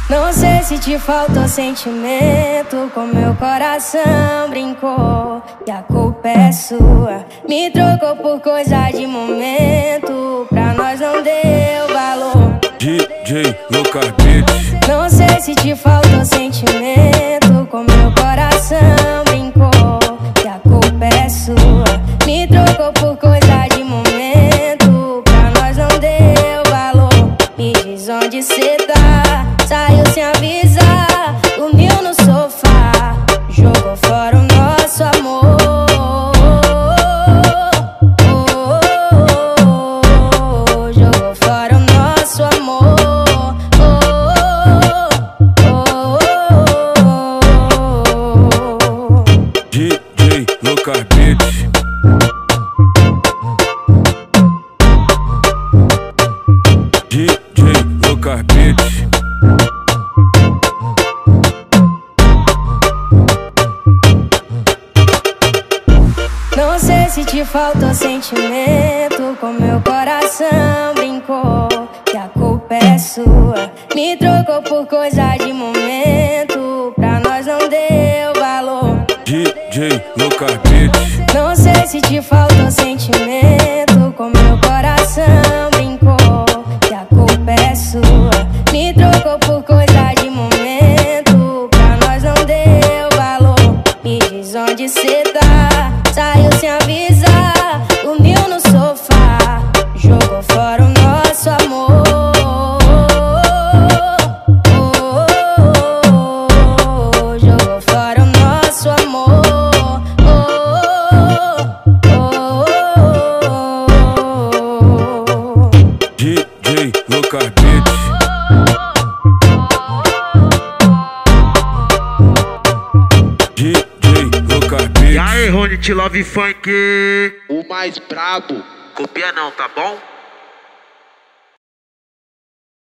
Não sei se te faltou sentimento, com meu coração brincou. E a culpa é sua, me trocou por coisa de momento. Pra nós não deu valor. DJ Lucas Beats. Não sei se te faltou sentimento, com meu coração brincou. E a culpa é sua, me trocou por coisa de momento. Pra nós não deu valor. Me diz onde cê tá, saiu sem avisar, dormiu no sofá, jogou fora o nosso amor. Jogou fora o nosso amor. DJ Lucas Beats. DJ Lucas Beats. Não sei se te faltou sentimento, com meu coração brincou. E a culpa é sua, me trocou por coisa de momento. Pra nós não deu valor. DJ Lucas Beats. Não sei se te faltou sentimento, com meu coração brincou. E a culpa é sua, me trocou por coisa de momento. Pra nós não deu valor. Me diz onde cê tá, saiu sem avisar, dormiu no sofá, jogou fora o nosso amor. Jogou fora o nosso amor. DJ Lucas Beats. DJ Lucas Beats. E aí, Ronit Love Funk, O mais brabo. copia não, tá bom?